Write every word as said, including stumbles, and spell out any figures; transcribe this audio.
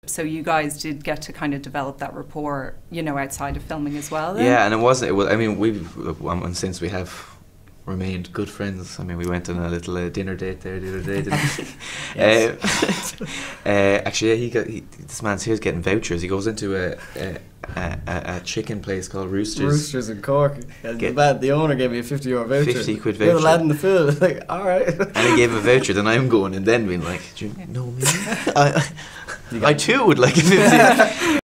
So you guys did get to kind of develop that rapport, you know, outside of filming as well then? Yeah, and it wasn't, it was, I mean, we've, um, since we have remained good friends. I mean, we went on a little uh, dinner date there the other day, didn't we? uh, uh, actually, yeah, he got, he, this man's here's getting vouchers. He goes into a, a, a, a chicken place called Roosters. Roosters in Cork. And the, bad, the owner gave me a fifty euro voucher. fifty quid voucher. You're the lad in the food. Like, alright. And he gave a voucher, then I'm going and then being like, do you know me? I, I too would like a fifty.